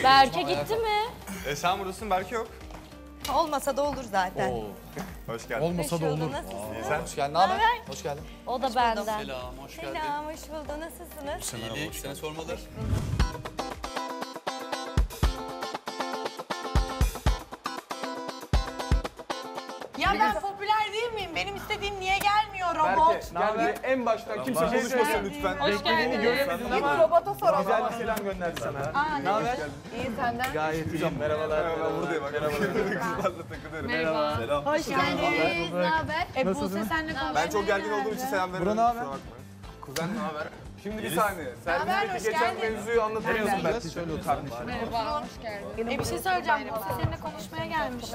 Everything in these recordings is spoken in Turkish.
Berke gitti mi? Sen buradasın, belki yok. Olmasa da olur zaten. Hoş geldin. Olmasa da olur. Sen Hoş geldin. Ne haber? Hoş geldin. O da benden. Selam, hoş geldin. Selam, hoş bulduk. Nasılsınız? İyilik, seni sormalı. Ya ben popüler değil miyim? Benim istediğim niye gelmiyor robot? Geldi en baştan kimse konuşmasın lütfen. Hoş geldin. görmedin ama Robota soralım. güzel bir selam gönderdi sana. Ne haber? İyi senden. Gayet iyiyim. Merhabalar. Ben buradayım. Kızlarla takılıyorum. Merhaba. Selam. Hoş geldiniz. Ne haber? Buse senle konuşmaya Ben çok gergin olduğum için selam vermiyorum. Bura ne haber? kusura bakma. Kuzen ne haber? Şimdi bir saniye. Sen haber, bizdeki hoş geçen geldin. mevzuyu anlatıyorsun belki. Şöyle otur. Merhaba, hoş geldin. Bir şey söyleyeceğim. Buse seninle konuşmaya gelmiştim.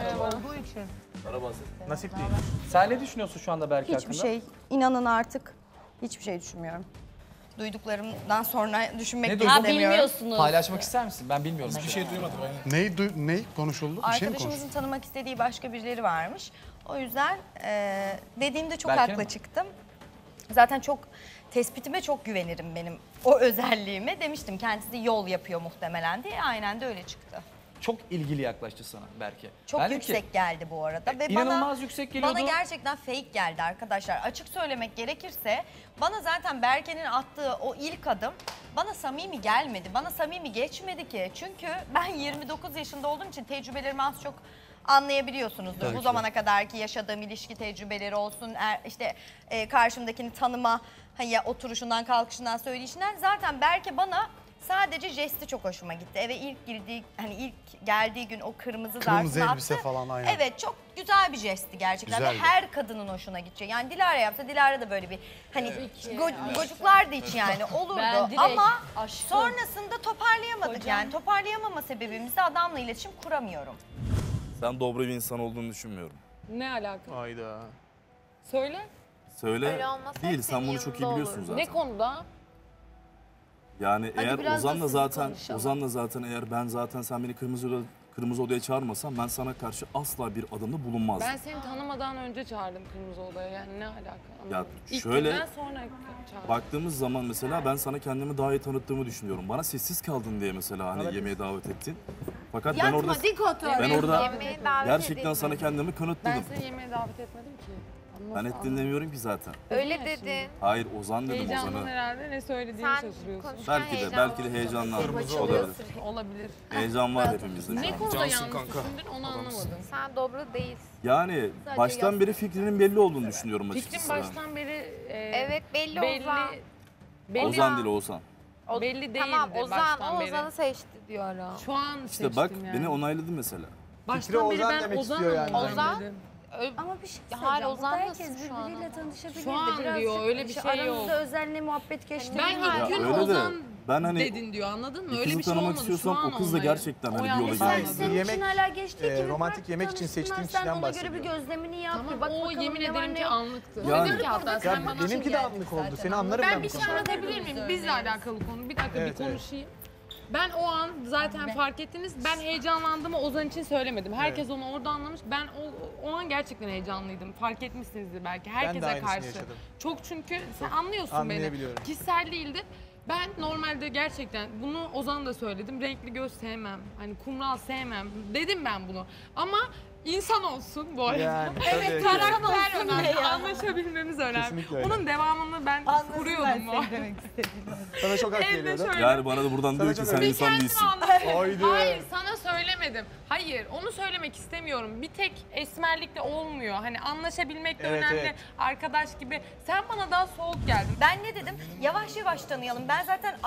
Nasip değil. Sen ne düşünüyorsun şu anda Berke hakkında? Hiçbir şey. İnanın artık hiçbir şey düşünmüyorum. Duyduklarımdan sonra düşünmek de duydun? Ha istemiyorum. bilmiyorsunuz. Paylaşmak ister misin? Ben bilmiyorum. Bir şey duymadım. Ne konuşuldu? Bir şey mi konuşuldu? Arkadaşımızın tanımak istediği başka birileri varmış. O yüzden dediğimde çok Berke haklı mi? çıktım. Zaten çok tespitime çok güvenirim benim o özelliğime. Demiştim kendisi yol yapıyor muhtemelen diye. Aynen de öyle çıktı. Çok ilgili yaklaştı sana Berke. Çok Ben dedim yüksek geldi bu arada. Ve inanılmaz yüksek geliyordu. Bana gerçekten fake geldi arkadaşlar. Açık söylemek gerekirse bana zaten Berke'nin attığı o ilk adım bana samimi gelmedi. Bana samimi geçmedi ki. Çünkü ben 29 yaşında olduğum için tecrübelerimi az çok anlayabiliyorsunuzdur. Bu zamana kadarki yaşadığım ilişki tecrübeleri olsun, işte karşımdakini tanıma, hani ya oturuşundan, kalkışından, söyleyişinden. Zaten Berke bana sadece jesti çok hoşuma gitti. Eve ilk geldiği gün o kırmızı zarfını elbise attı. falan, aynen. Evet, çok güzel bir jestti gerçekten. Ve Güzeldi. her kadının hoşuna gidecek. Yani Dilara yapsa, Dilara da böyle bir hani gocuklardı hiç yani olurdu. Ben direkt Ama aşkım. sonrasında toparlayamadık Hocam. yani. Toparlayamama sebebimiz de adamla iletişim kuramıyorum. Sen dobra bir insan olduğunu düşünmüyorum. Ne alaka? Hayda. Söyle. Söyle Öyle olmasa değil, hep sen senin bunu çok iyi yanında biliyorsun olur. zaten. Ne konuda? Yani eğer biraz da Ozan'la siz zaten, konuşalım. Ozan'la zaten eğer ben zaten sen beni kırmızı odaya çağırmasan ben sana karşı asla bir adımda bulunmazdım. Ben seni tanımadan önce çağırdım Kırmızı Oda'ya. Yani ne alaka? Anlamadım. İlk şöyle, günden sonra çağırdım. Baktığımız zaman mesela ben sana kendimi daha iyi tanıttığımı düşünüyorum. Bana sessiz kaldın diye mesela hani yemeğe davet ettin. Fakat ben orada Yemeğe davet gerçekten edilmedi. sana kendimi Ben kanıtladım. seni yemeğe davet etmedim ki. Ben Nasıl ettin demiyorum ki zaten. Öyle dedin. Hayır, Ozan dedim, Heyecandan Ozan'ı. herhalde ne söylediğini Sen şaşırıyorsun. konuşurken Belki de heyecanlandım. Olabilir. Olabilir. Heyecan var hepimizde şu Ne an. konuda yanlış düşündün onu anlamadım. Sen dobra değilsin. Yani baştan beri fikrinin belli olduğunu düşünüyorum Fikrin açıkçası. ben. baştan beri Evet belli Ozan. belli, Ozan değil, Oğuzhan. belli değildi Tamam Ozan, baştan o beri. Ozan'ı seçti diyorum. Şu an İşte seçtim bak yani. beni onayladı mesela. Baştan beri Ozan ben demek Ozan'ım istiyor yani. Ozan? dedim. Ama bir şey Hayır, söyleyeceğim. Ozan Burada nasıl herkes şu an birbiriyle ama? tanışabilirdi. Şu an Birazcık diyor, öyle bir işte şey yok. Aranızda özenle muhabbet geçti. Ben ilk gün öyle de Ozan ben hani dedin diyor, anladın mı? bir Öyle kızı bir şey tanımak olmadı. Şu istiyorsam an o kız da onayım. gerçekten hani O bir yanlış yola anladı. girmesi. Senin Yemek, için hala geçti gibi. romantik bırak, yemek için tanışsınlar, seçtiğim sen kişiden ona göre bir bahsediyor. gözlemini yap. Tamam, bir bak o bakalım yemin ne var, ederim ne ki yok. anlıktı. Yani- Dedim ki hatta sen Ya bana... benimki de anlık oldu. Seni anlarım Ben bu bir şey konuda. anlatabilir miyim? Bizle alakalı konu. Bir dakika bir konuşayım. Ben o an zaten fark ettiniz. Ben heyecanlandığımı Ozan için söylemedim. Herkes onu orada anlamış. Ben o an gerçekten heyecanlıydım. Fark etmişsinizdir belki. Herkese aynısını karşı. yaşadım. Çok çünkü sen anlıyorsun beni. Anlayabiliyorum. Kişisel değildi. Ben normalde gerçekten bunu Ozan'a da söyledim. Renkli göz sevmem. Hani kumral sevmem. Dedim ben bunu. Ama insan olsun bu arada. Yani, Evet, tabii ki. karakter önemli. Anlaşabilmemiz önemli. Kesinlikle öyle. Onun devamını ben kuruyordum bu arada. Sana çok hak Evde veriyorum. şöyle. Yani bana da buradan diyor ki çok sen öyle. insan değilsin. Haydi. Hayır sana söylemedim. Hayır onu söylemek istemiyorum. Bir tek esmerlikle olmuyor. Hani anlaşabilmek de Evet, önemli. evet. Arkadaş gibi. Sen bana daha soğuk geldin. Ben ne dedim? Yavaş yavaş tanıyalım. Ben zaten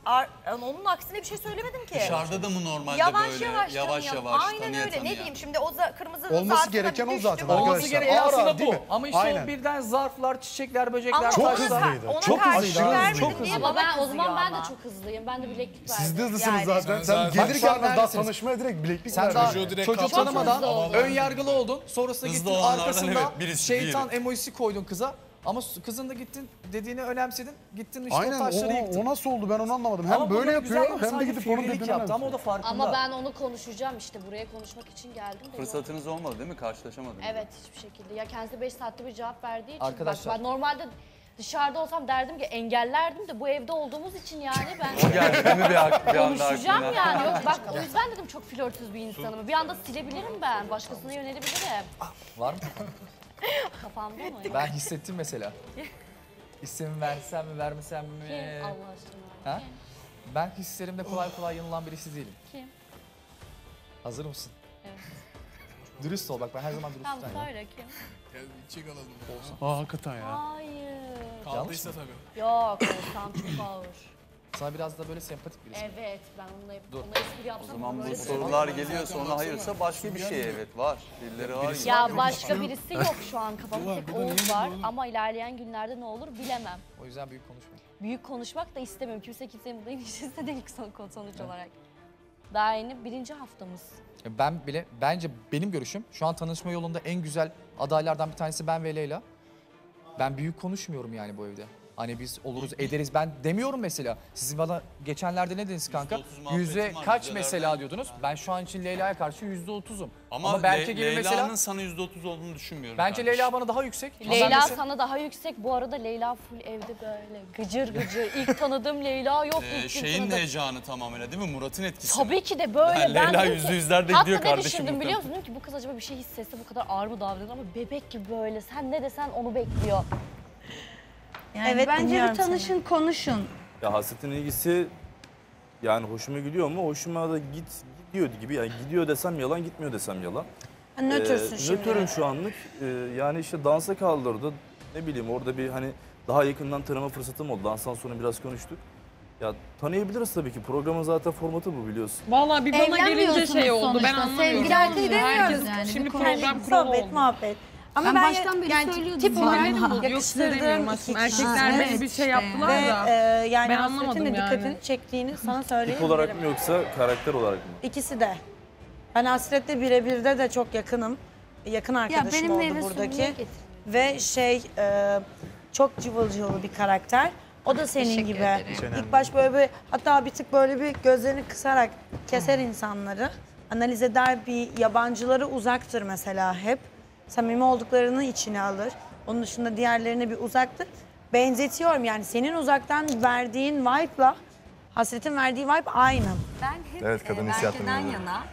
onun aksine bir şey söylemedim ki. Dışarıda da mı normalde Yavaş böyle yavaş yavaş tanıyalım. yavaş Aynen tanıya öyle. tanıya? Ne diyeyim şimdi kırmızı Olması zarfına gereken o düştüm. zaten Olması arkadaşlar. gereken Ağır aslında ağır değil bu. mi? Ama işte Aynen. o birden zarflar, çiçekler, böcekler, Ama Çok ona taşlar. hızlıydı. ona Çok karşı hızlıydı, vermedim çok diye hızlı. Ama bana ben o zaman kızıyor ben de ama. çok hızlıyım. Ben de bileklik verdim. Siz de hızlısınız Yani. zaten. Sen Bak gelir şu an gelmez daha neredesiniz? tanışmaya direkt bileklik Sen daha verdin. direkt çocuğu kaptın. tanımadan Çok hızlı oldu. ön yargılı oldun. Sonrasında Hızlı gittin olanlardan arkasında evet, birisi, şeytan diğeri. emojisi koydun kıza. Ama kızın da gittin dediğini önemsedin. Gittin işte Aynen o taşları yıktın. o nasıl oldu ben onu anlamadım. Ama Hem böyle burada güzel yapıyor hem de sadece gidip onun fevrilik dediğini yaptı ama o da farkında. Ama ben onu konuşacağım işte. Buraya konuşmak için geldim de. Fırsatınız olmadı değil mi? Karşılaşamadınız. Evet hiçbir şekilde. Ya kendisi 5 saatte bir cevap verdiği için. Arkadaşlar. Bak, ben normalde Dışarıda olsam derdim ki engellerdim de bu evde olduğumuz için yani ben geldi değil mi bir anda konuşacağım aklına? yani. Yok bak o yüzden dedim çok flörtöz bir insanım. Bir anda silebilirim ben. Başkasına yönelebilirim. Var mı? Kafamda mı? Ben hissettim mesela. İsmimi versem mi vermesem mi? Kim Allah aşkına? Ha? Ben hislerimde kolay kolay yanılan birisi değilim. Kim? Hazır mısın? Evet. Dürüst ol bak ben her zaman dürüst Tamam olayım. söyle kim? Aa hakikaten ya. Hayır. Yanlış mı? Yok Oğuzhan çok ağır. Sana biraz da böyle sempatik birisi. Evet ben onunla Dur. ona espri yapsam O zaman böyle bu söyleyeyim. sorular geliyor sonra hayırsa başka bir şey evet var. Birileri var. Ya başka birisi yok şu an kafamda tek Oğuz var ama ilerleyen günlerde ne olur bilemem. O yüzden büyük konuşma. Büyük konuşmak da istemiyorum. Kimse kimsenin burada ilişkisi değil sonuç olarak. Daha yeni 1. haftamız. Bence benim görüşüm şu an tanışma yolunda en güzel adaylardan bir tanesi ben ve Leyla. Ben büyük konuşmuyorum yani bu evde. Hani biz oluruz ederiz ben demiyorum mesela. Sizin bana geçenlerde ne dediniz kanka? Yüzde kaç mesela diyordunuz. Ben şu an için Leyla'ya karşı %30'um. Ama Berke gibi Leyla'nın mesela sana %30 olduğunu düşünmüyorum. bence kardeşim. Leyla bana daha yüksek. Ama ben Leyla mesela- sana daha yüksek. Bu arada Leyla full evde böyle gıcır gıcır. İlk tanıdığım Leyla yok. ilk gün Şeyin tanıdığım. heyecanı tamamen değil mi? Murat'ın etkisi. Tabii ki de böyle. Yani Leyla dedim ki- %100'ler de hatta diyor ne kardeşim düşündüm biliyor muhtemelen. musun? Dedim ki bu kız acaba bir şey hissetse bu kadar ağır mı davranır ama bebek gibi böyle. Sen ne desen onu bekliyor. Yani evet, bence bir tanışın, konuşun. Ya Hasret'in ilgisi yani hoşuma gidiyor mu? Hoşuma da gidiyor gibi. Yani gidiyor desem yalan, gitmiyor desem yalan. Nötrsün şimdi. Nötrüm şu anlık. Yani işte dansa kaldırdı. Ne bileyim orada bir hani daha yakından tanıma fırsatım oldu. Danstan sonra biraz konuştuk. Ya tanıyabiliriz tabii ki. Programın zaten formatı bu biliyorsun. Vallahi bir bana gelince şey oldu. Ben anlamıyorum. Sevgili erkeği demiyoruz Herkes yani. şimdi Bir program sohbet, kuralı oldu. muhabbet. Ama Ben ben baştan beri yani söylüyordum tip zaten. olarak Yok yakıştırdığım söylemiyorum iki aslında. kişi. Erkekler beni Evet, bir şey işte. yaptılar Ve, da. yani Ben Hasret'in anlamadım de yani. dikkatini çektiğini sana Tip söyleyebilirim. olarak mı yoksa karakter olarak mı? İkisi de. Ben Hasret'le birebirde de çok yakınım. Yakın arkadaşım oldu buradaki. Ve çok cıvıl cıvıl bir karakter. O da senin gibi. İlk baş böyle bir hatta bir tık böyle bir gözlerini kısarak keser insanları. Analiz eder bir yabancıları uzaktır mesela hep. Samimi olduklarını içine alır. Onun dışında diğerlerine bir uzaktır. Benzetiyorum yani senin uzaktan verdiğin vibe'la Hasret'in verdiği vibe aynı. Ben hep Evet, kadın hissiyatını Berke'den biliyorum. yana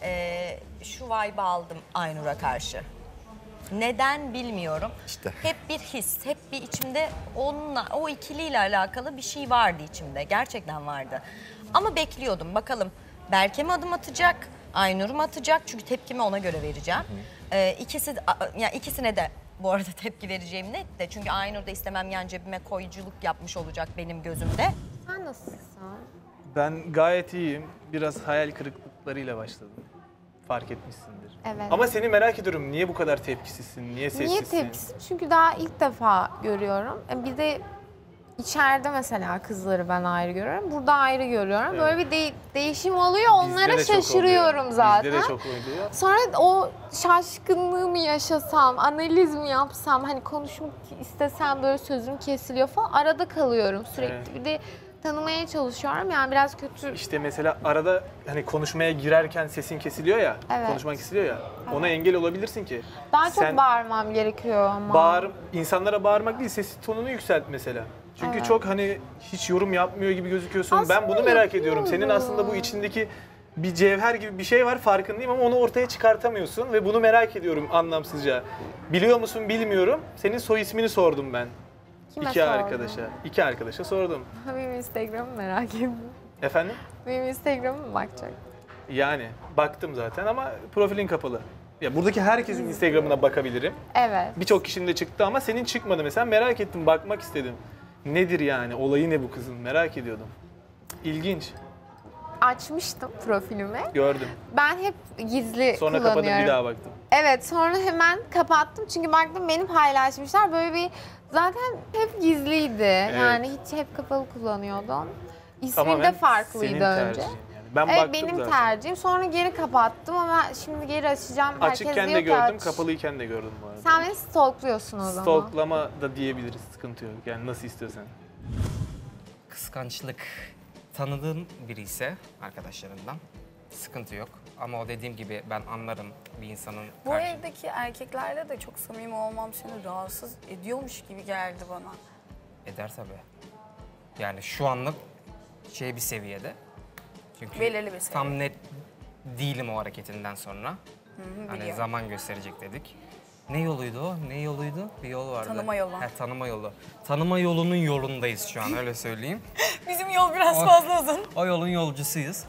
şu vibe'ı aldım Aynur'a karşı. Neden bilmiyorum. İşte. Hep bir his, hep bir içimde onunla, o ikiliyle alakalı bir şey vardı içimde. Gerçekten vardı. Ama bekliyordum. Bakalım Berke mi adım atacak, Aynur mu atacak? Çünkü tepkimi ona göre vereceğim. İkisine de bu arada tepki vereceğim net de. Çünkü Aynur da istemem yan cebime koyuculuk yapmış olacak benim gözümde. Sen nasılsın? Ben gayet iyiyim. Biraz hayal kırıklıklarıyla başladım. Fark etmişsindir. Evet. Ama seni merak ediyorum. Niye bu kadar tepkisizsin? Niye sessizsin? Niye tepkisin? Çünkü daha ilk defa görüyorum. Bir de içeride mesela kızları ben ayrı görüyorum. Burada ayrı görüyorum. Evet. Böyle bir değişim oluyor. Onlara Bizde de çok şaşırıyorum oluyor. zaten. Bizde de çok oluyor. Sonra o şaşkınlığı mı yaşasam, analiz mi yapsam, hani konuşmak istesem böyle sözüm kesiliyor falan. Arada kalıyorum sürekli. Evet. Bir de tanımaya çalışıyorum. Yani biraz kötü. İşte mesela arada hani konuşmaya girerken sesin kesiliyor ya, Evet. konuşman kesiliyor ya. Ona engel olabilirsin ki. Daha çok Sen bağırmam gerekiyor ama. insanlara bağırmak değil, ses tonunu yükselt mesela. Çünkü Evet. çok hani hiç yorum yapmıyor gibi gözüküyorsun. Aslında ben bunu merak ediyorum. yapıyorum. Senin aslında bu içindeki bir cevher gibi bir şey var farkındayım ama onu ortaya çıkartamıyorsun ve bunu merak ediyorum anlamsızca. Biliyor musun bilmiyorum. Senin soy ismini sordum ben. Kime İki arkadaşa sordum. Benim Instagram'ı merak ediyorum. Efendim? Benim Instagram'ı mı bakacak? Yani baktım zaten ama profilin kapalı. Ya buradaki herkesin Instagram'ına bakabilirim. Evet. Birçok kişinin de çıktı ama senin çıkmadı mesela. Merak ettim, bakmak istedim. Nedir yani? Olayı ne bu kızın? Merak ediyordum. İlginç. Açmıştım profilimi. Gördüm. Ben hep gizli Sonra kullanıyorum. kapadım, bir daha baktım. Evet, sonra hemen kapattım çünkü baktım benim paylaşmışlar böyle bir zaten hep gizliydi. Yani hiç hep kapalı kullanıyordum. İsmi Tamamen de farklıydı senin önce. tercihin yani. Ben Evet baktım benim zaten. tercihim. Sonra geri kapattım ama şimdi geri açacağım. Herkes Açıkken diyor de ki gördüm, aç. kapalıyken de gördüm bu arada. Sen beni stalkluyorsun o zaman. Stalklama da diyebiliriz, sıkıntı yok. Yani nasıl istiyorsan. Kıskançlık tanıdığın biri ise arkadaşlarından sıkıntı yok. Ama o dediğim gibi ben anlarım bir insanın Bu evdeki erkeklerle de çok samimi olmam seni rahatsız ediyormuş gibi geldi bana. Eder tabii. Yani şu anlık bir seviyede. Çünkü belirli bir seviye. tam net değilim o hareketinden sonra. Hani biliyorum. zaman gösterecek dedik. Ne yoluydu o? Ne yoluydu? Bir yol vardı. Tanıma yolu. Tanıma yolu. Tanıma yolunun yolundayız şu an, öyle söyleyeyim. Bizim yol biraz fazla uzun. O yolun yolcusuyuz.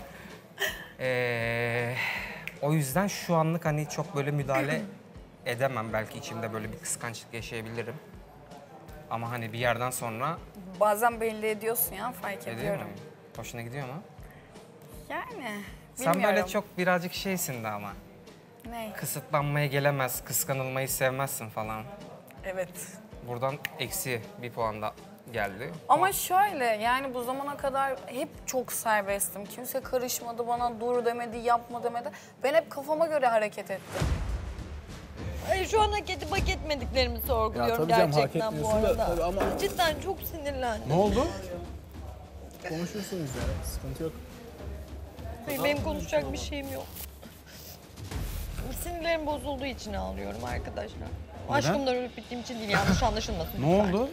O yüzden şu anlık hani çok böyle müdahale edemem. Belki içimde böyle bir kıskançlık yaşayabilirim. Ama hani bir yerden sonra... Bazen belli ediyorsun ya, fark Ediyor ediyorum. mu? Hoşuna gidiyor mu? Yani bilmiyorum. Sen böyle çok birazcık şeysin de ama. Ne? Kısıtlanmaya gelemez, kıskanılmayı sevmezsin falan. Evet. Buradan eksi bir puan da geldi. Ama şöyle, yani bu zamana kadar hep çok serbestim. Kimse karışmadı bana, dur demedi, yapma demedi. Ben hep kafama göre hareket ettim. Ay, şu an hak edip hak etmediklerimi sorguluyorum tabii canım, hak gerçekten bu etmiyorsun da arada. tabii ama- Cidden çok sinirlendim. Ne oldu? Konuşursunuz ya. Sıkıntı yok. Hayır, benim konuşacak bir şeyim yok. Sinirlerim bozulduğu için ağlıyorum arkadaşlar. Neden? Aşkımdan ölüp bittiğim için değil, yanlış anlaşılmasın. Ne oldu?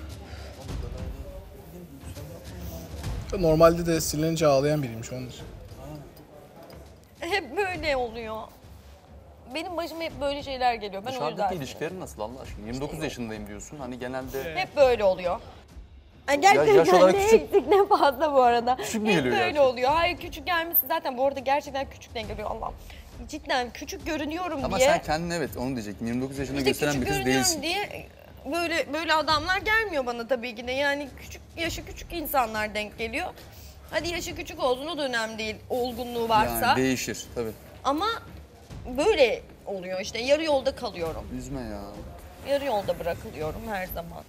Normalde de sinirlenince ağlayan biriymiş onun için. Hep böyle oluyor. Benim başıma hep böyle şeyler geliyor. Ben o yüzden... Dışarıdaki ilişkilerin nasıl Allah aşkına? 29 yaşındayım diyorsun. Hani genelde... Hep böyle oluyor. Ay Ya gerçekten yaş olarak ne küçük- eksik ne fazla bu arada. Küçük mü Hep geliyor böyle gerçekten? oluyor. Hayır, küçük gelmesi zaten bu arada gerçekten küçükten geliyor Allah'ım. Cidden küçük görünüyorum Ama diye. sen kendin evet onu diyecektim. 29 yaşında İşte gösteren bir küçük kız görünüyorum değilsin. diye böyle adamlar gelmiyor bana tabii ki de. Yani yaşı küçük insanlar denk geliyor. Hadi yaşı küçük olsun, o da önemli değil, olgunluğu varsa. Yani değişir tabii. Ama böyle oluyor işte, yarı yolda kalıyorum. Üzme ya. Yarı yolda bırakılıyorum her zaman.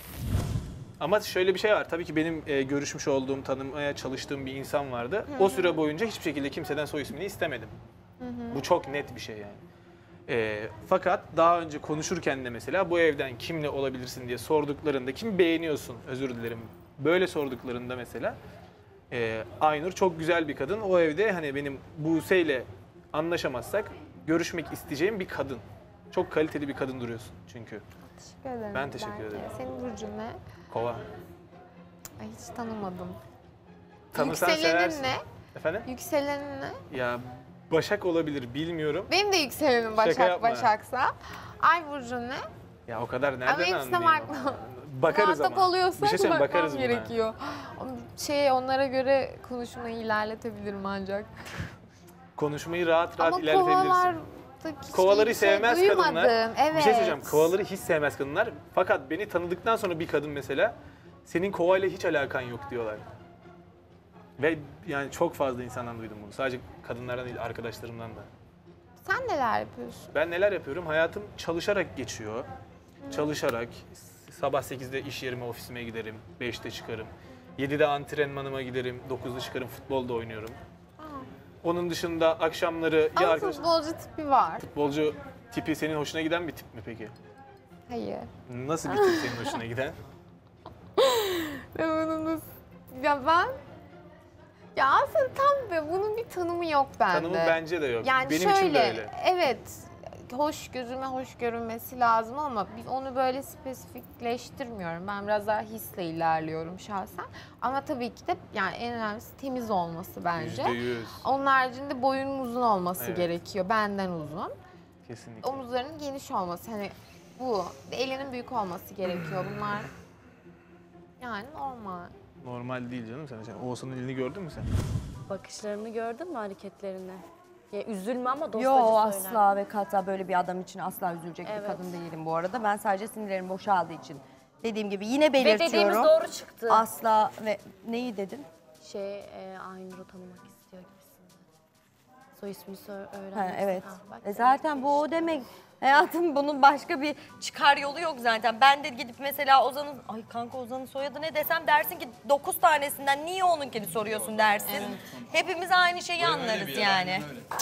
Ama şöyle bir şey var. Tabii ki benim görüşmüş olduğum, tanımaya çalıştığım bir insan vardı. O süre boyunca hiçbir şekilde kimseden soy ismini istemedim. Bu çok net bir şey yani. Fakat daha önce konuşurken de mesela bu evden kimle olabilirsin diye sorduklarında, kim beğeniyorsun, özür dilerim, böyle sorduklarında mesela Aynur çok güzel bir kadın. O evde hani benim Buse'yle anlaşamazsak görüşmek isteyeceğim bir kadın. Çok kaliteli bir kadın duruyorsun çünkü. Teşekkür ederim. Ben teşekkür ederim. Senin burcun ne? Kova. Ay, hiç tanımadım. Tanırsan Yükselenin seversin. ne? Efendim? Yükselenin ne? Ya Başak olabilir, bilmiyorum. Benim de yükselenim Şaka Başak, yapma. Başaksa. Ay burcun ne? Ya o kadar Ama nereden hepsine anlayayım? bakmam. Bakarız Muhatap ama. oluyorsa Bir şey söyleyeyim, bakmam bakarız buna. gerekiyor. Onlara göre konuşmayı ancak. Konuşmayı rahat Ama ilerletebilirsin. kovalardaki Kovaları hiçbir şey sevmez duymadım. kadınlar. Evet. Bir şey söyleyeceğim. Kovaları hiç sevmez kadınlar. Fakat beni tanıdıktan sonra bir kadın mesela senin kovayla hiç alakan yok diyorlar. Ve yani çok fazla insandan duydum bunu. Sadece kadınlardan değil, arkadaşlarımdan da. Sen neler yapıyorsun? Ben neler yapıyorum? Hayatım çalışarak geçiyor. Çalışarak. Sabah 8'de iş yerime, ofisime giderim. 5'te çıkarım. 7'de antrenmanıma giderim. 9'da çıkarım, futbolda oynuyorum. Onun dışında akşamları Ama arkadaş... futbolcu tipi var. Futbolcu tipi senin hoşuna giden bir tip mi peki? Hayır. Nasıl bir tip senin hoşuna giden? Ya aslında bunun bir tanımı yok bende. Tanımı bence de yok. Yani Benim şöyle, için de öyle. evet, hoş görünmesi lazım ama onu böyle spesifikleştirmiyorum. Ben biraz daha hisle ilerliyorum şahsen. Ama tabii ki de yani en önemlisi temiz olması bence. %100. Onun haricinde boyunun uzun olması Evet. gerekiyor, benden uzun. Kesinlikle. Omuzlarının geniş olması, hani bu, elinin büyük olması gerekiyor. Bunlar yani normal. Normal değil canım sen. Oğuzhan'ın elini gördün mü sen? Bakışlarını gördün mü, hareketlerini? Ya üzülme ama dostacı Yo, söyler. asla ve kata böyle bir adam için asla üzülecek Evet. bir kadın değilim bu arada. Ben sadece sinirlerim boşaldığı için. Dediğim gibi yine Ve belirtiyorum. dediğimiz doğru çıktı. Asla ve neyi dedin? Aynur'u tanımak istiyor gibisin. Soy ismini öğrenmek Ha, evet. bak, Zaten bu o demek. Hayatım, bunun başka bir çıkar yolu yok zaten. Ben de gidip mesela Ozan'ın, ay kanka Ozan'ın soyadı ne desem dersin ki 9 tanesinden niye onunkini soruyorsun dersin. Hepimiz aynı şeyi anlarız yani.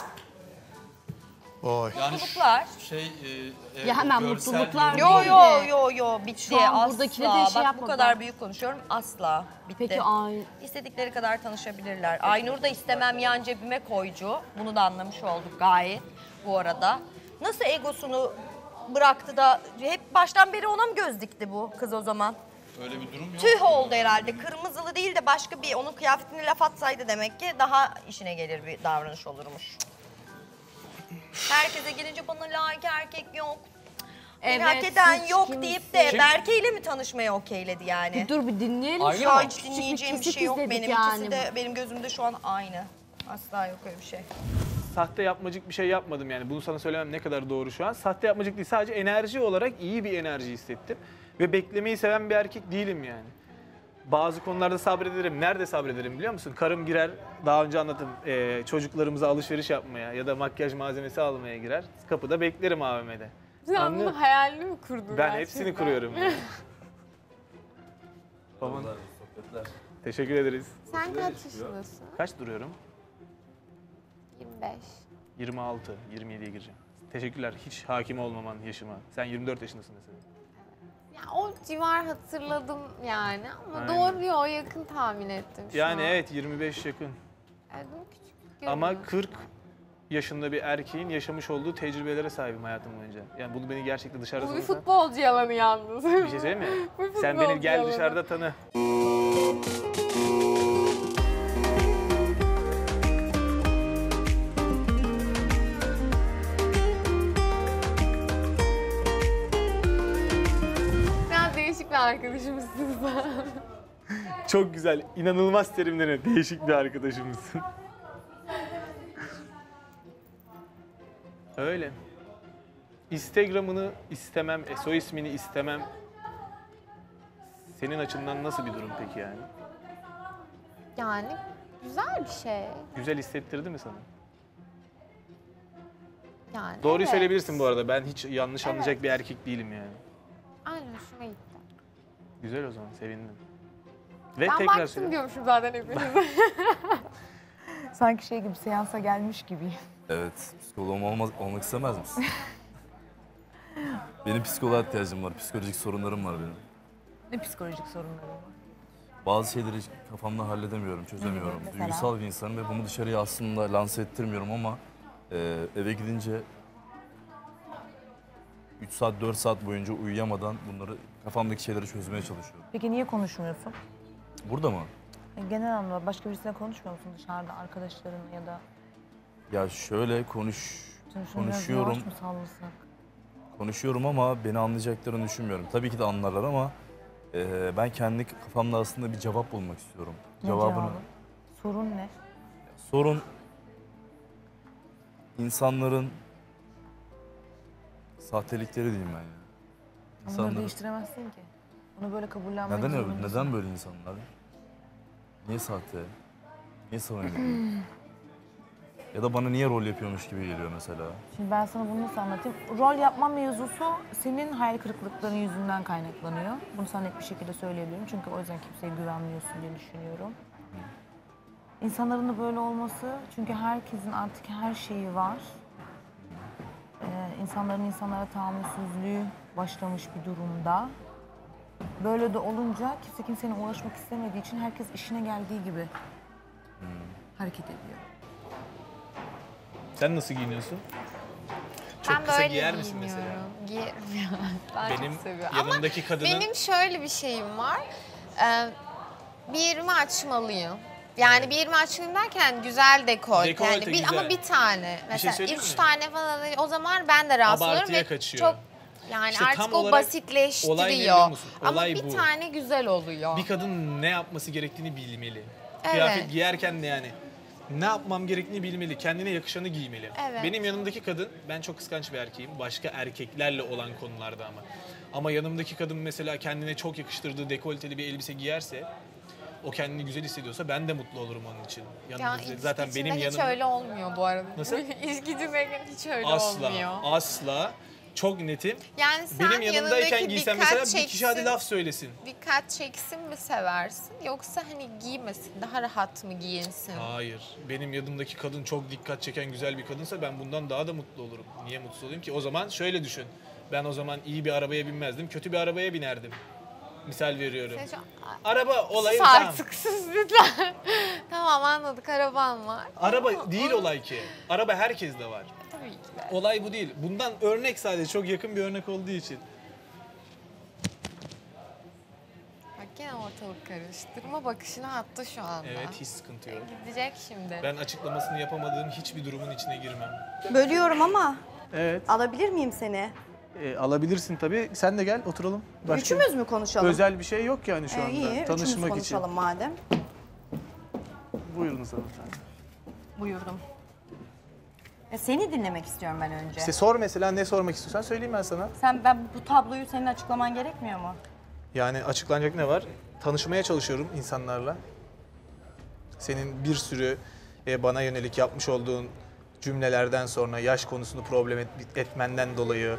Oy. Mutluluklar. Ya hemen mutluluklar Yo bitti. Şu an Asla. buradakine de şey Bak bu yapmadılar. kadar büyük konuşuyorum. Asla. Bitti. Peki İstedikleri kadar tanışabilirler. Aynur da istemem yan cebime koycu. Bunu da anlamış olduk gayet bu arada. Nasıl egosunu bıraktı da hep baştan beri ona mı göz dikti bu kız o zaman? Öyle bir durum yok. Tüh oldu herhalde. Kırmızılı değil de başka bir onun kıyafetini laf atsaydı demek ki daha işine gelir bir davranış olurmuş. Herkese gelince bana layık erkek yok. Beni hak Evet, eden hiç yok kimse- deyip de Berke ile mi tanışmayı okeyledi yani? Bir dur bir dinleyelim. Aynı Şu an mı? hiç dinleyeceğim bir kesit şey yok izledik benim. yani İkisi de benim gözümde şu an aynı. Asla yok öyle bir şey. Sahte yapmacık bir şey yapmadım yani. Bunu sana söylemem ne kadar doğru şu an. Sahte yapmacık değil, sadece enerji olarak iyi bir enerji hissettim. Ve beklemeyi seven bir erkek değilim yani. Bazı konularda sabrederim. Nerede sabrederim biliyor musun? Karım girer, daha önce anlattım, çocuklarımıza alışveriş yapmaya ya da makyaj malzemesi almaya girer. Kapıda beklerim AVM'de. Sen Anlıyor bunun hayalini mi kurdun? Ben hepsini kuruyorum. Yani. Tamam. Teşekkür ederiz. Sen kaç yaşındasın? Kaç duruyorum? 25. 26, 27'ye gireceğim. Teşekkürler hiç hakim olmaman yaşıma. Sen 24 yaşındasın mesela. Ya o civar hatırladım yani ama Aynen. doğru ya o yakın tahmin ettim şu Yani an. evet 25 yakın. Evet, bunu küçük Ama görünüyor. 40 yaşında bir erkeğin yaşamış olduğu tecrübelere sahibim hayatım boyunca. Yani bunu beni gerçekten dışarıda Bu bir sorarsan- futbolcu yalanı yalnız. Bir şey söyleyeyim mi? Bu Sen beni futbolcu gel yalanı. dışarıda tanı. Biraz değişik bir arkadaşımızsın sen. Çok güzel, inanılmaz terimleri. Değişik bir arkadaşımızsın. Öyle. Instagram'ını istemem, soy ismini istemem. Senin açından nasıl bir durum peki yani? Yani güzel bir şey. Güzel hissettirdi mi sana? Yani Doğruyu evet. söyleyebilirsin bu arada. Ben hiç yanlış anlayacak bir erkek değilim yani. Aynen hoşuma gitti. Güzel o zaman, sevindim. Ve Ben tekrar baktım söyle. diyormuşum zaten hepinize. Sanki şey gibi seansa gelmiş gibi. Evet, psikoloğum olmak istemez misin? Benim psikoloğa ihtiyacım var, psikolojik sorunlarım var benim. Ne psikolojik sorunları var? Bazı şeyleri kafamda halledemiyorum, çözemiyorum. Mesela? Duygusal bir insanım ve bunu dışarıya aslında lanse ettirmiyorum ama eve gidince 3 saat, 4 saat boyunca uyuyamadan bunları, kafamdaki şeyleri çözmeye çalışıyorum. Peki niye konuşmuyorsun? Burada mı? Genel anlamda başka birisiyle konuşmuyor musun dışarıda arkadaşlarınla ya da? Ya şöyle Şunu biraz konuşuyorum. yavaş mı sallasak? Konuşuyorum ama beni anlayacaklarını düşünmüyorum. Tabii ki de anlarlar ama ben kendi kafamda aslında bir cevap bulmak istiyorum. Ne Cevabını. cevabı? Sorun ne? Sorun insanların sahtelikleri diyeyim ben ya. Ama bunu değiştiremezsin ki. Bunu böyle kabullenmek Neden öyle? zorundasın. Neden böyle insanlar? Niye sahte? Niye samimi değil? Ya da bana niye rol yapıyormuş gibi geliyor mesela. Şimdi ben sana bunu nasıl anlatayım? Rol yapma mevzusu senin hayal kırıklıkların yüzünden kaynaklanıyor. Bunu sana net bir şekilde söyleyebilirim. Çünkü o yüzden kimseye güvenmiyorsun diye düşünüyorum. İnsanların da böyle olması, çünkü herkesin artık her şeyi var. İnsanların insanlara tahammülsüzlüğü başlamış bir durumda. Böyle de olunca kimse kimseyle uğraşmak istemediği için herkes işine geldiği gibi hareket ediyor. Sen nasıl giyiniyorsun? Çok Ben kısa böyle giyer misin mesela? Giyerim ya. Ben Benim çok seviyorum. yanımdaki Ama kadının... benim şöyle bir şeyim var. Bir yerimi açmalıyım. Yani bir yerimi açmalıyım derken güzel dekolte. Dekolte Yani güzel. ama bir tane. Mesela söyleyeyim 3 mi? tane falan o zaman ben de rahatsız olurum Abartıya ve kaçıyor. çok yani İşte tam artık o olarak basitleştiriyor. olay ne biliyor musun? Ama Olay bir bu. tane güzel oluyor. Bir kadın ne yapması gerektiğini bilmeli. Evet. Kıyafet giyerken de yani ne yapmam gerektiğini bilmeli. Kendine yakışanı giymeli. Evet. Benim yanımdaki kadın, ben çok kıskanç bir erkeğim. Başka erkeklerle olan konularda ama. Ama yanımdaki kadın mesela kendine çok yakıştırdığı dekolteli bir elbise giyerse, o kendini güzel hissediyorsa ben de mutlu olurum onun için. Ya Yanımda, zaten ilişki benim içinde hiç yanımda... öyle olmuyor bu arada. Nasıl? İlişkicindeyken hiç öyle Asla, olmuyor. asla. Çok netim. Yani sen Benim yanımdayken yanındaki giysen dikkat mesela bir kişi hadi çeksin. laf söylesin. Dikkat çeksin mi seversin yoksa hani giymesin daha rahat mı giyinsin? Hayır. Benim yanımdaki kadın çok dikkat çeken güzel bir kadınsa ben bundan daha da mutlu olurum. Niye mutlu olayım ki? O zaman şöyle düşün. Ben o zaman iyi bir arabaya binmezdim, kötü bir arabaya binerdim. Misal veriyorum. Sen şu- Araba olayı Sus tamam. artık sus lütfen. Tamam anladık araban var. Araba değil olay ki. Araba herkeste var. Tabii ki de. Olay bu değil. Bundan örnek sadece çok yakın bir örnek olduğu için. gene ortalık karıştırma bakışını attı şu anda. Evet, hiç sıkıntı yok. Gidecek şimdi. Ben açıklamasını yapamadığım hiçbir durumun içine girmem. Bölüyorum ama Evet. alabilir miyim seni? Alabilirsin tabii. Sen de gel oturalım. Üçümüz mü konuşalım? Özel bir şey yok yani şu anda. İyi, Tanışmak üçümüz konuşalım için. madem. Buyurun hanımefendi. Buyurdum. Seni dinlemek istiyorum ben önce. İşte sor mesela, ne sormak istiyorsan söyleyeyim ben sana. Ben bu tabloyu senin açıklaman gerekmiyor mu? Yani açıklanacak ne var? Tanışmaya çalışıyorum insanlarla. Senin bir sürü bana yönelik yapmış olduğun cümlelerden sonra yaş konusunu problem etmenden dolayı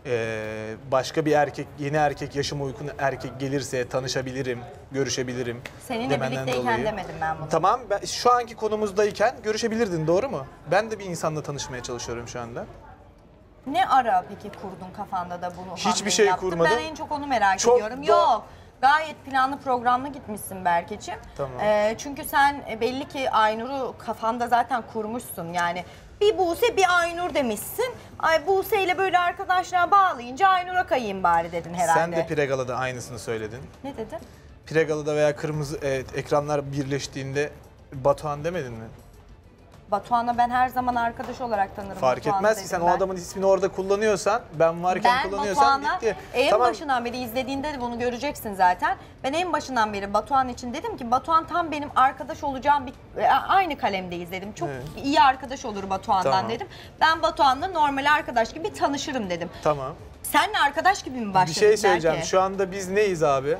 başka bir erkek, yeni erkek, yaşıma uygun erkek gelirse tanışabilirim, görüşebilirim. Seninle demenden birlikteyken dolayı. demedim ben bunu. Tamam, şu anki konumuzdayken görüşebilirdin, doğru mu? Ben de bir insanla tanışmaya çalışıyorum şu anda. Ne ara peki kurdun kafanda da bunu? Hiçbir hamleyi şey yaptın? kurmadım. Ben en çok onu merak Çok ediyorum. Yok. Gayet planlı programlı gitmişsin Berke'ciğim. Tamam. Çünkü sen belli ki Aynur'u kafanda zaten kurmuşsun. Yani bir Buse bir Aynur demişsin. Ay Buse ile böyle arkadaşlığa bağlayınca Aynur'a kayayım bari dedin herhalde. Sen de Pregala'da aynısını söyledin. Ne dedin? Pregala'da veya kırmızı ekranlar birleştiğinde Batuhan demedin mi? Batuhan'la ben her zaman arkadaş olarak tanırım. Fark Batuhan'ı etmez ki dedim sen ben. o adamın ismini orada kullanıyorsan, ben varken Ben kullanıyorsan Batuhan'a bitti. en Tamam. başından beri izlediğinde de bunu göreceksin zaten. Ben en başından beri Batuhan için dedim ki Batuhan tam benim arkadaş olacağım aynı kalemde izledim. Çok Evet. iyi arkadaş olur Batuhan'dan Tamam. dedim. Ben Batuhan'la normal arkadaş gibi tanışırım dedim. Tamam. Seninle arkadaş gibi mi başladın Bir şey söyleyeceğim. belki? Şu anda biz neyiz abi?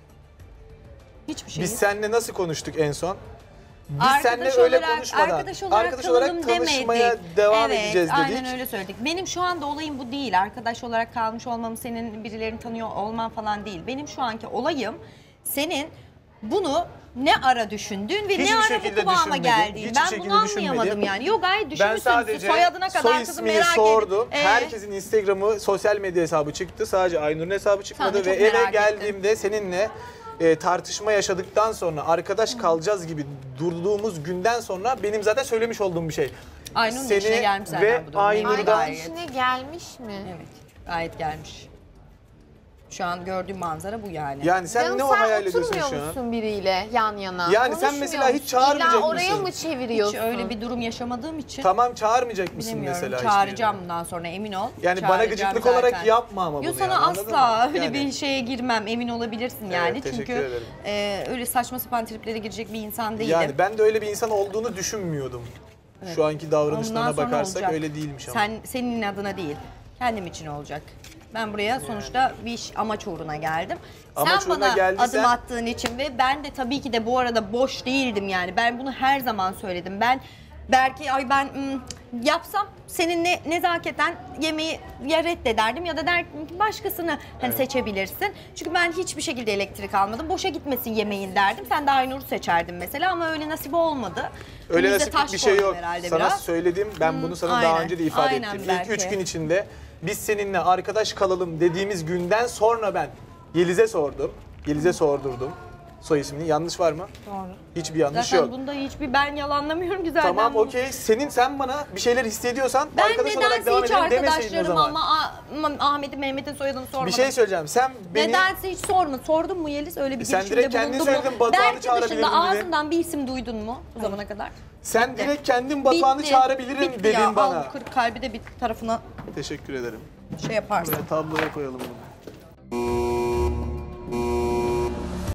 Hiçbir şey. Biz seninle nasıl konuştuk en son? Biz Arkadaş seninle öyle olarak- konuşmadan, arkadaş olarak kalalım tanışmaya demedik. devam Evet, edeceğiz dedik. aynen öyle söyledik. Benim şu anda olayım bu değil. Arkadaş olarak kalmış olmam, senin birilerini tanıyor olman falan değil. Benim şu anki olayım senin bunu ne ara düşündün ve Hiçbir ne ara bu şekilde kıvama düşünmedim. geldiğin. Hiçbir Ben şekilde bunu anlayamadım düşünmedim. yani. Yok gayet Ben düşünmüşsün. sadece Soyadına kadar soy kızım ismini merak sordum. edip. Herkesin Instagram'ı, sosyal medya hesabı çıktı. Sadece Aynur'un hesabı çıkmadı Sen de ve çok eve merak geldiğimde seninle tartışma yaşadıktan sonra arkadaş kalacağız gibi durduğumuz günden sonra benim zaten söylemiş olduğum bir şey. Aynur'un işine gelmiş zaten ve bu durum. Aynur'dan Gayet. İşine gelmiş mi? Evet, gayet gelmiş. Şu an gördüğüm manzara bu yani. Yani sen Canım, ne o hayal ediyorsun oturmuyor şu an? musun biriyle yan yana? Yani sen Konuşmuyor mesela hiç musun? çağırmayacak İlla oraya mısın? mı çeviriyorsun? Hiç öyle bir durum yaşamadığım için. Tamam, çağırmayacak mısın Bilemiyorum. mesela hiçbir Çağıracağım bundan sonra, emin ol. Yani bana Çağıracağım gıcıklık zaten. olarak yapma ama bunu Yo, sana yani, anladın asla mı? öyle Yani. bir şeye girmem, emin olabilirsin yani. Evet, teşekkür Çünkü ederim. öyle saçma sapan triplere girecek bir insan değilim. Yani ben de öyle bir insan olduğunu düşünmüyordum. Evet. Şu anki davranışlarına Ondan sonra bakarsak olacak. öyle değilmiş ama. Senin adına değil, kendim için olacak. Ben buraya sonuçta bir iş, amaç uğruna geldim. Amaç Sen uğruna bana geldiysen- adım attığın için ve ben de tabii ki de bu arada boş değildim yani. Ben bunu her zaman söyledim. Ben belki yapsam seninle nezaketen yemeği ya reddederdim ya da başkasını hani seçebilirsin. Çünkü ben hiçbir şekilde elektrik almadım. Boşa gitmesin yemeğin derdim. Sen de Aynur'u seçerdin mesela ama öyle nasip olmadı. Öyle Önümüze nasiplik taş bir şey koydum yok. herhalde Sana biraz. söyledim, ben bunu sana daha aynen, önce de ifade aynen ettim. belki. İlk 3 gün içinde biz seninle arkadaş kalalım dediğimiz günden sonra ben Yeliz'e sordum. Yeliz'e sordurdum. Soy ismini yanlış var mı? Doğru. Hiçbir yanlış Zaten yok. bunda hiçbir ben yalanlamıyorum ki zaten. Tamam, bu- okey. Sen bana bir şeyler hissediyorsan Ben arkadaş olarak nedense devam hiç edelim demeseydin o arkadaşlarım zaman. ama Ahmet'in, Mehmet'in soyadını sormadım. Bir şey söyleyeceğim. Sen beni... Nedense hiç sorma. Sordun mu Yeliz? Öyle bir Sen girişimde direkt kendin bulundun mu? söyledin, Batuhan'ı Berke çağırabilirim dışında dedin. ağzından bir isim duydun mu bu zamana kadar? Sen Bitti. direkt kendin Batuhan'ı Bitti. çağırabilirim Bitti dedin ya. bana. Al bu kırık kalbi de bir tarafına Teşekkür ederim. şey yaparsın. Buraya tabloya koyalım bunu.